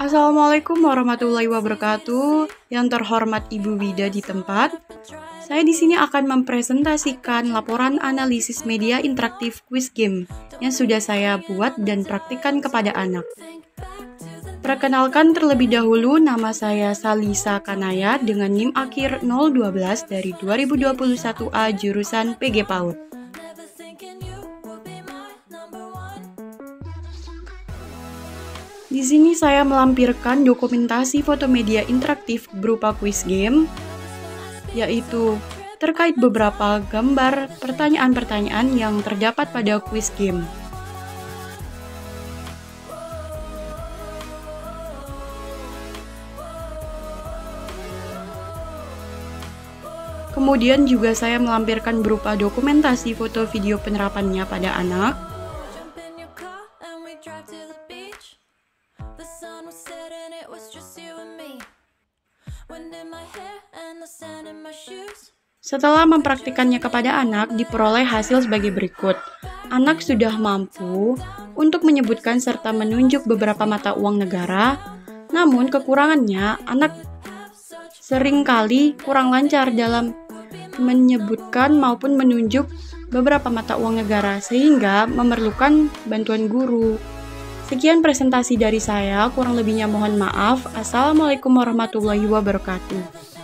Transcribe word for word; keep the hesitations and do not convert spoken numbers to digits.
Assalamualaikum warahmatullahi wabarakatuh. Yang terhormat Ibu Wida di tempat. Saya di sini akan mempresentasikan laporan analisis media interaktif quiz game yang sudah saya buat dan praktikkan kepada anak. Perkenalkan terlebih dahulu, nama saya Salisa Kanaya dengan NIM akhir nol satu dua dari dua ribu dua puluh satu A jurusan P G PAUD. Di sini saya melampirkan dokumentasi foto media interaktif berupa quiz game, yaitu terkait beberapa gambar pertanyaan-pertanyaan yang terdapat pada quiz game. Kemudian juga saya melampirkan berupa dokumentasi foto video penerapannya pada anak. Setelah mempraktikannya kepada anak, diperoleh hasil sebagai berikut. Anak sudah mampu untuk menyebutkan serta menunjuk beberapa mata uang negara, namun kekurangannya, anak seringkali kurang lancar dalam menyebutkan maupun menunjuk beberapa mata uang negara, sehingga memerlukan bantuan guru. Sekian presentasi dari saya, kurang lebihnya mohon maaf. Assalamualaikum warahmatullahi wabarakatuh.